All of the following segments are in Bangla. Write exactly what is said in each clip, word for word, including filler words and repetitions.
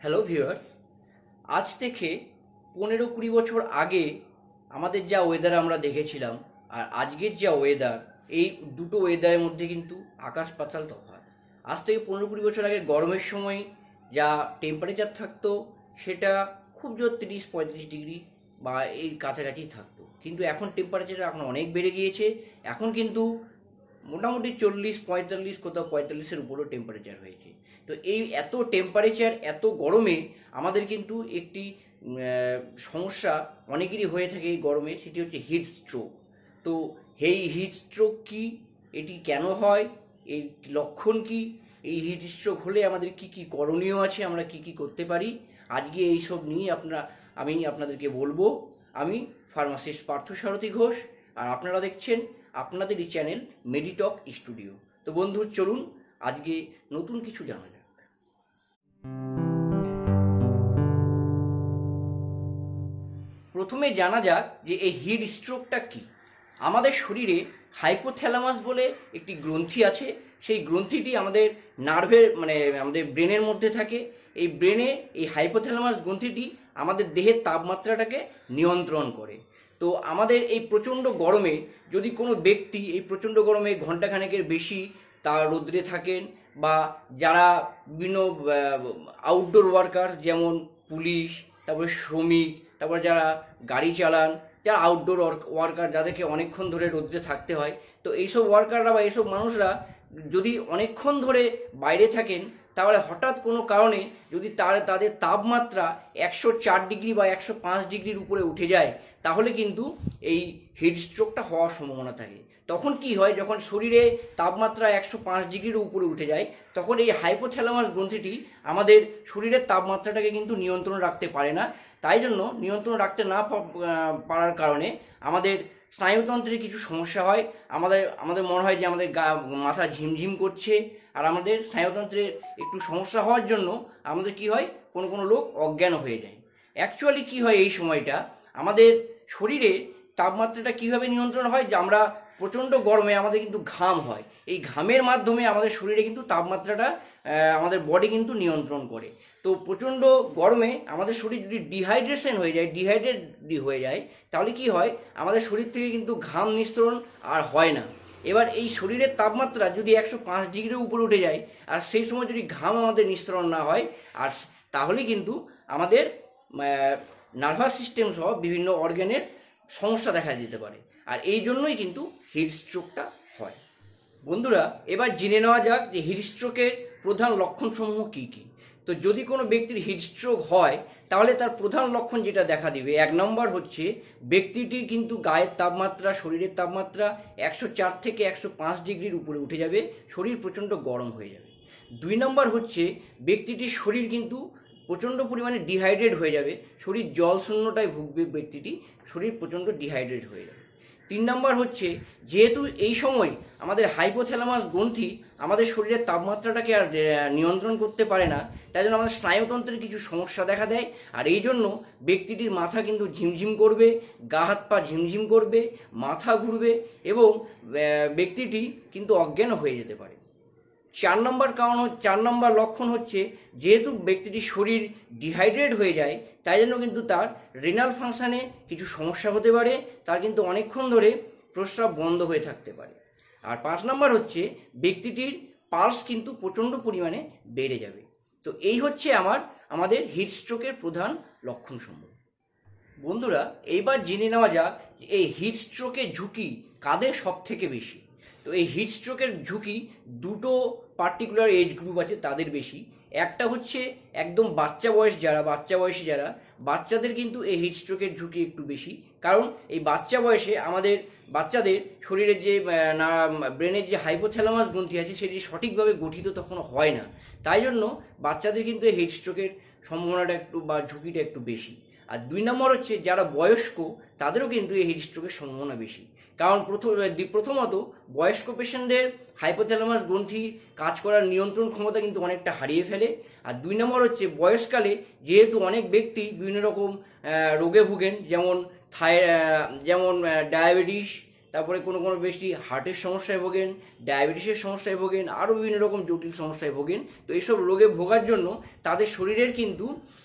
হ্যালো ভিউয়ার, আজ থেকে পনেরো কুড়ি বছর আগে আমাদের যা ওয়েদার আমরা দেখেছিলাম আর আজকের যা ওয়েদার, এই দুটো ওয়েদারের মধ্যে কিন্তু আকাশ পাতাল তফাৎ। আজ থেকে পনেরো কুড়ি বছর আগে গরমের সময় যা টেম্পারেচার থাকতো সেটা খুব জোর তিরিশ পঁয়ত্রিশ ডিগ্রি বা এই কাছাকাছি থাকতো, কিন্তু এখন টেম্পারেচার এখন অনেক বেড়ে গিয়েছে। এখন কিন্তু মোটামুটি চল্লিশ পঁয়তাল্লিশ, কোথাও পঁয়তাল্লিশের উপরও টেম্পারেচার হয়েছে। তো এই এত টেম্পারেচার, এত গরমে আমাদের কিন্তু একটি সমস্যা অনেকেরই হয়ে থাকে এই গরমে, সেটি হচ্ছে হিট স্ট্রোক। তো এই হিট স্ট্রোক কি, এটি কেন হয়, এর লক্ষণ কি, এই হিট স্ট্রোক হলে আমাদের কি কি করণীয় আছে, আমরা কি কি করতে পারি, আজকে এইসব নিয়ে আপনারা আমি আপনাদেরকে বলবো। আমি ফার্মাসিস্ট পার্থসারথী ঘোষ, আর আপনারা দেখছেন আপনাদের এই চ্যানেল মেডিটক স্টুডিও। তো বন্ধু, চলুন আজকে নতুন কিছু জানা যাক। প্রথমে জানা যাক যে এই হিট স্ট্রোকটা কি। আমাদের শরীরে হাইপোথ্যালামাস বলে একটি গ্রন্থি আছে। সেই গ্রন্থিটি আমাদের নার্ভের মানে আমাদের ব্রেনের মধ্যে থাকে। এই ব্রেনে এই হাইপোথ্যালামাস গ্রন্থিটি আমাদের দেহের তাপমাত্রাটাকে নিয়ন্ত্রণ করে। তো আমাদের এই প্রচণ্ড গরমে যদি কোনো ব্যক্তি এই প্রচণ্ড গরমে ঘণ্টাখানেকের বেশি তার রোদ্রে থাকেন, বা যারা বিভিন্ন আউটডোর ওয়ার্কার যেমন পুলিশ, তারপরে শ্রমিক, তারপর যারা গাড়ি চালান, যারা আউটডোর ওয়ার্কার যাদেরকে অনেকক্ষণ ধরে রোদ্রে থাকতে হয়, তো এইসব ওয়ার্কাররা বা এইসব মানুষরা যদি অনেকক্ষণ ধরে বাইরে থাকেন, তাহলে হঠাৎ কোনো কারণে যদি তার তাদের তাপমাত্রা একশো চার ডিগ্রি বা একশো পাঁচ ডিগ্রির উপরে উঠে যায়, তাহলে কিন্তু এই হিট স্ট্রোকটা হওয়ার সম্ভাবনা থাকে। তখন কি হয়, যখন শরীরে তাপমাত্রা একশো পাঁচ ডিগ্রির উপরে উঠে যায়, তখন এই হাইপোথ্যালামাস গ্রন্থিটি আমাদের শরীরের তাপমাত্রাটাকে কিন্তু নিয়ন্ত্রণ রাখতে পারে না। তাই জন্য নিয়ন্ত্রণ রাখতে না পারার কারণে আমাদের স্নায়ুতন্ত্রে কিছু সমস্যা হয়। আমাদের আমাদের মনে হয় যে আমাদের গা মাথা ঝিমঝিম করছে, আর আমাদের স্নায়ুতন্ত্রের একটু সমস্যা হওয়ার জন্য আমাদের কি হয়, কোনো কোনো লোক অজ্ঞান হয়ে যায়। অ্যাকচুয়ালি কি হয়, এই সময়টা আমাদের শরীরে তাপমাত্রাটা কিভাবে নিয়ন্ত্রণ হয়, যে আমরা প্রচণ্ড গরমে আমাদের কিন্তু ঘাম হয়। এই ঘামের মাধ্যমে আমাদের শরীরে কিন্তু তাপমাত্রাটা আমাদের বডি কিন্তু নিয়ন্ত্রণ করে। তো প্রচণ্ড গরমে আমাদের শরীর যদি ডিহাইড্রেশন হয়ে যায়, ডিহাইড্রেট হয়ে যায়, তাহলে কি হয়, আমাদের শরীর থেকে কিন্তু ঘাম নিঃসরণ আর হয় না। এবার এই শরীরের তাপমাত্রা যদি একশো পাঁচ ডিগ্রির উপরে উঠে যায়, আর সেই সময় যদি ঘাম আমাদের নিঃসরণ না হয়, আর তাহলে কিন্তু আমাদের নার্ভাস সিস্টেম সহ বিভিন্ন অর্গানের সমস্যা দেখা দিতে পারে। আর এই জন্যই কিন্তু হিট স্ট্রোকটা হয়। বন্ধুরা, এবার জেনে নেওয়া যাক যে হিট স্ট্রোকের প্রধান লক্ষণসমূহ কী কী। তো যদি কোনো ব্যক্তির হিট স্ট্রোক হয়, তাহলে তার প্রধান লক্ষণ যেটা দেখা দিবে, এক নম্বর হচ্ছে ব্যক্তিটির কিন্তু গায়ের তাপমাত্রা, শরীরের তাপমাত্রা একশো চার থেকে একশো পাঁচ ডিগ্রির উপরে উঠে যাবে, শরীর প্রচণ্ড গরম হয়ে যাবে। দুই নম্বর হচ্ছে ব্যক্তিটির শরীর কিন্তু প্রচণ্ড পরিমাণে ডিহাইড্রেট হয়ে যাবে, শরীর জল শূন্যতায় ভুগবে, ব্যক্তিটি শরীর প্রচণ্ড ডিহাইড্রেট হয়ে যাবে। তিন নম্বর হচ্ছে, যেহেতু এই সময় আমাদের হাইপোথ্যালামাস গ্রন্থি আমাদের শরীরের তাপমাত্রাটাকে আর নিয়ন্ত্রণ করতে পারে না, তাই জন্য আমাদের স্নায়ুতন্ত্রের কিছু সমস্যা দেখা দেয়। আর এই জন্য ব্যক্তিটির মাথা কিন্তু ঝিমঝিম করবে, গা হাত পা ঝিমঝিম করবে, মাথা ঘুরবে, এবং ব্যক্তিটি কিন্তু অজ্ঞান হয়ে যেতে পারে। চার নম্বর কারণ চার নম্বর লক্ষণ হচ্ছে, যেহেতু ব্যক্তিটির শরীর ডিহাইড্রেট হয়ে যায়, তাই জন্য কিন্তু তার রিনাল ফাংশানে কিছু সমস্যা হতে পারে, তার কিন্তু অনেকক্ষণ ধরে প্রস্রাব বন্ধ হয়ে থাকতে পারে। আর পাঁচ নম্বর হচ্ছে, ব্যক্তিটির পালস কিন্তু প্রচণ্ড পরিমাণে বেড়ে যাবে। তো এই হচ্ছে আমার আমাদের হিট স্ট্রোকের প্রধান লক্ষণসমূহ। বন্ধুরা, এইবার জেনে নেওয়া যাক এই হিট স্ট্রোকের ঝুঁকি কাদের সব থেকে বেশি। তো এই হিট স্ট্রোকের ঝুঁকি দুটো পার্টিকুলার এজ গ্রুপ আছে তাদের বেশি। একটা হচ্ছে একদম বাচ্চা বয়স যারা বাচ্চা বয়সী যারা বাচ্চাদের কিন্তু এই হিট স্ট্রোকের ঝুঁকি একটু বেশি, কারণ এই বাচ্চা বয়সে আমাদের বাচ্চাদের শরীরের যে না ব্রেনের যে হাইপোথ্যালামাস গ্রন্থি আছে সেটি সঠিকভাবে গঠিত তখন হয় না, তাই জন্য বাচ্চাদের কিন্তু এই হিট স্ট্রোকের সম্ভাবনাটা একটু বা ঝুঁকিটা একটু বেশি। আর দুই নম্বর হচ্ছে যারা বয়স্ক, তাদেরও কিন্তু এই হিট স্ট্রোকের সম্ভাবনা বেশি, কারণ প্রথম প্রথমত বয়স্ক পেশেন্টদের হাইপোথ্যালামাস গ্রন্থি কাজ করার নিয়ন্ত্রণ ক্ষমতা কিন্তু অনেকটা হারিয়ে ফেলে। আর দুই নম্বর হচ্ছে বয়সকালে যেহেতু অনেক ব্যক্তি বিভিন্ন রকম রোগে ভুগেন, যেমন থাই যেমন ডায়াবেটিস, তারপরে কোনো কোনো ব্যক্তি হার্টের সমস্যায় ভোগেন, ডায়াবেটিসের সমস্যায় ভোগেন, আরও বিভিন্ন রকম জটিল সমস্যায় ভোগেন। তো এইসব রোগে ভোগার জন্য তাদের শরীরের কিন্তু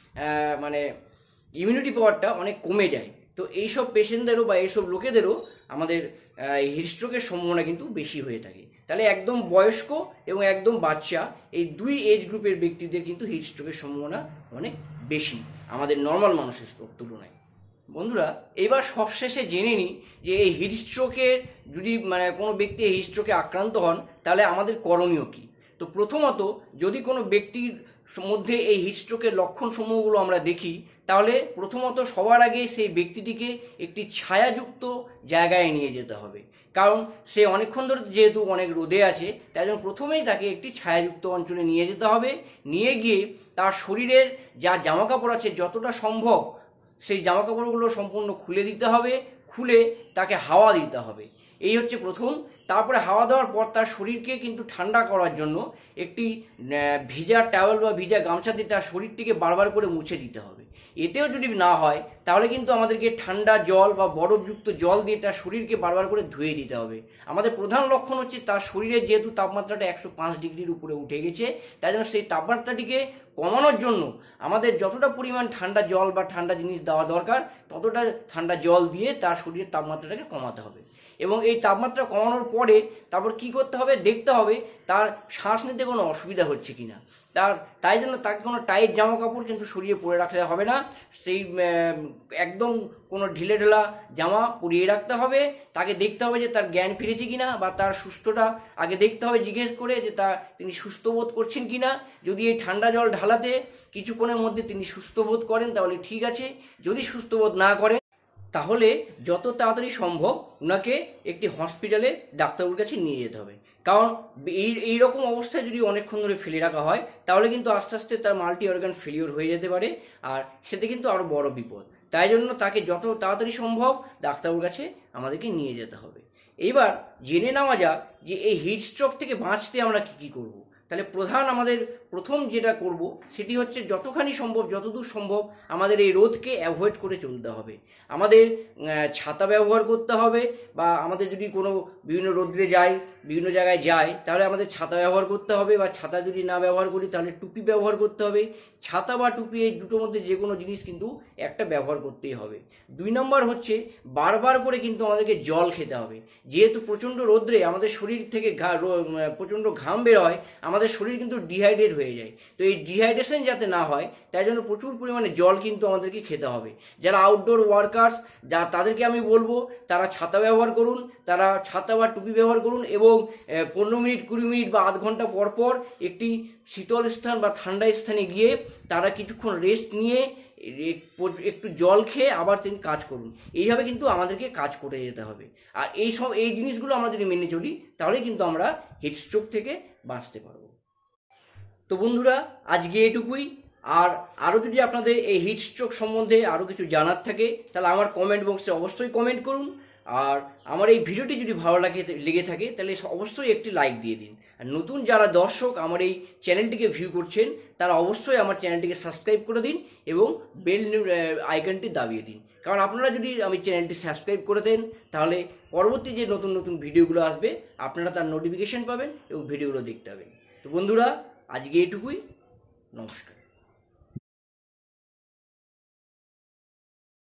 মানে ইমিউনিটি পাওয়ারটা অনেক কমে যায়। তো এইসব পেশেন্টদেরও বা এইসব লোকেদেরও আমাদের হিটস্ট্রোকের সম্ভাবনা কিন্তু বেশি হয়ে থাকে। তাহলে একদম বয়স্ক এবং একদম বাচ্চা এই দুই এজ গ্রুপের ব্যক্তিদের কিন্তু হিটস্ট্রোকের সম্ভাবনা অনেক বেশি আমাদের নর্মাল মানুষের তুলনায়। বন্ধুরা, এবার সবশেষে জেনে নিই যে এই হিটস্ট্রোকের যদি মানে কোনো ব্যক্তি এই হিটস্ট্রোকে আক্রান্ত হন তাহলে আমাদের করণীয় কী। তো প্রথমত, যদি কোনো ব্যক্তির মধ্যে এই হিটস্ট্রোকের লক্ষণ সমূহগুলো আমরা দেখি, তাহলে প্রথমত সবার আগে সেই ব্যক্তিটিকে একটি ছায়াযুক্ত জায়গায় নিয়ে যেতে হবে। কারণ সে অনেকক্ষণ ধরে যেহেতু অনেক রোদে আছে, তাই জন্য প্রথমেই তাকে একটি ছায়াযুক্ত অঞ্চলে নিয়ে যেতে হবে। নিয়ে গিয়ে তার শরীরের যা জামাকাপড় আছে যতটা সম্ভব সেই জামাকাপড়গুলো সম্পূর্ণ খুলে দিতে হবে। খুলে তাকে হাওয়া দিতে হবে, এই হচ্ছে প্রথম। তারপরে হাওয়া দেওয়ার পর তার শরীরকে কিন্তু ঠান্ডা করার জন্য একটি ভিজা টাওয়েল বা ভিজা গামছা দিয়ে তার শরীরটিকে বারবার করে মুছে দিতে হবে। এতেও যদি না হয় তাহলে কিন্তু আমাদেরকে ঠান্ডা জল বা বরফযুক্ত জল দিয়ে তার শরীরকে বারবার করে ধুয়ে দিতে হবে। আমাদের প্রধান লক্ষণ হচ্ছে তার শরীরের যেহেতু তাপমাত্রাটা একশো পাঁচ ডিগ্রির উপরে উঠে গেছে, তাই জন্য সেই তাপমাত্রাটিকে কমানোর জন্য আমাদের যতটা পরিমাণ ঠান্ডা জল বা ঠান্ডা জিনিস দেওয়া দরকার ততটা ঠান্ডা জল দিয়ে তার শরীরের তাপমাত্রাটাকে কমাতে হবে। এবং এই তাপমাত্রা কমানোর পরে তারপর কি করতে হবে, দেখতে হবে তার শ্বাস নিতে কোনো অসুবিধা হচ্ছে কিনা। তার তাই জন্য তাকে কোনো টাইট জামা কাপড় কিন্তু সরিয়ে পরে রাখলে হবে না। সেই একদম কোনো ঢিলে ঢালা জামা পরিয়ে রাখতে হবে। তাকে দেখতে হবে যে তার জ্ঞান ফিরেছে কিনা বা তার সুস্থটা আগে দেখতে হবে, জিজ্ঞেস করে যে তা তিনি সুস্থ বোধ করছেন কিনা। যদি এই ঠান্ডা জল ঢালাতে কিছুক্ষণের মধ্যে তিনি সুস্থ বোধ করেন তাহলে ঠিক আছে। যদি সুস্থ বোধ না করেন তাহলে যত তাড়াতাড়ি সম্ভব ওনাকে একটি হসপিটালে ডাক্তারবাবুর কাছে নিয়ে যেতে হবে। কারণ এই এইরকম অবস্থায় যদি অনেকক্ষণ ধরে ফেলে রাখা হয় তাহলে কিন্তু আস্তে আস্তে তার মাল্টি অর্গান ফেলিওর হয়ে যেতে পারে, আর সেটা কিন্তু আরও বড় বিপদ। তাই জন্য তাকে যত তাড়াতাড়ি সম্ভব ডাক্তারবাবুর কাছে আমাদেরকে নিয়ে যেতে হবে। এইবার জেনে নেওয়া যাক যে এই হিটস্ট্রোক থেকে বাঁচতে আমরা কী কী করব। তাহলে প্রধান আমাদের প্রথম যেটা করব সেটি হচ্ছে যতখানি সম্ভব যতদূর সম্ভব আমাদের এই রোদকে অ্যাভয়েড করে চলতে হবে। আমাদের ছাতা ব্যবহার করতে হবে, বা আমাদের যদি কোনো বিভিন্ন রোদ্রে যাই বিভিন্ন জায়গায় যাই তাহলে আমাদের ছাতা ব্যবহার করতে হবে, বা ছাতা যদি না ব্যবহার করি তাহলে টুপি ব্যবহার করতে হবে। ছাতা বা টুপি এই দুটোর মধ্যে যে কোনো জিনিস কিন্তু একটা ব্যবহার করতেই হবে। দুই নম্বর হচ্ছে বারবার করে কিন্তু আমাদেরকে জল খেতে হবে। যেহেতু প্রচণ্ড রোদ্রে আমাদের শরীর থেকে ঘা প্রচণ্ড ঘাম বের হয়, আমাদের শরীর কিন্তু ডিহাইড্রেট হয়ে যায়। তো এই ডিহাইড্রেশন যাতে না হয় তাই জন্য প্রচুর পরিমাণে জল কিন্তু আমাদেরকে খেতে হবে। যারা আউটডোর ওয়ার্কার্স যা তাদেরকে আমি বলবো তারা ছাতা ব্যবহার করুন, তারা ছাতা বা টুপি ব্যবহার করুন, এবং পনেরো মিনিট কুড়ি মিনিট বা আধ ঘন্টা পর পর একটি শীতল স্থান বা ঠান্ডা স্থানে গিয়ে তারা কিছুক্ষণ রেস্ট নিয়ে একটু জল খেয়ে আবার তিনি কাজ করুন। এইভাবে কিন্তু আমাদেরকে কাজ করে যেতে হবে। আর এই সব এই জিনিসগুলো আমরা যদি মেনে চলি তাহলে কিন্তু আমরা হিটস্ট্রোক থেকে বাঁচতে পারবো। তো বন্ধুরা, আজকে এটুকুই। আর আরও যদি আপনাদের এই হিটস্ট্রোক সম্বন্ধে আরও কিছু জানার থাকে তাহলে আমার কমেন্ট বক্সে অবশ্যই কমেন্ট করুন। আর আমার এই ভিডিওটি যদি ভালো লাগে লেগে থাকে তাহলে অবশ্যই একটি লাইক দিয়ে দিন। আর নতুন যারা দর্শক আমার এই চ্যানেলটিকে ভিউ করছেন তারা অবশ্যই আমার চ্যানেলটিকে সাবস্ক্রাইব করে দিন এবং বেল আইকনটি দাবিয়ে দিন। কারণ আপনারা যদি আমি চ্যানেলটি সাবস্ক্রাইব করে দেন তাহলে পরবর্তী যে নতুন নতুন ভিডিওগুলো আসবে আপনারা তার নোটিফিকেশন পাবেন এবং ভিডিওগুলো দেখতে পাবেন। তো বন্ধুরা, আজকে এটুকুই। নমস্কার।